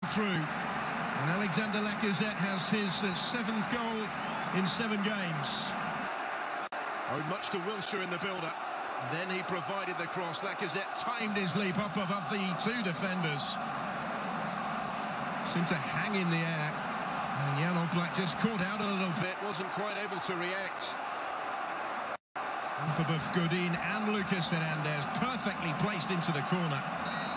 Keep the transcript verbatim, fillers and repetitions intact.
through. And Alexander Lacazette has his uh, seventh goal in seven games. Oh, much to Wilshere in the build-up. Then he provided the cross. Lacazette timed his leap up above the two defenders. Seemed to hang in the air. And Jan Oblak just caught out a little bit, wasn't quite able to react. Up above Godin and Lucas Hernandez, perfectly placed into the corner.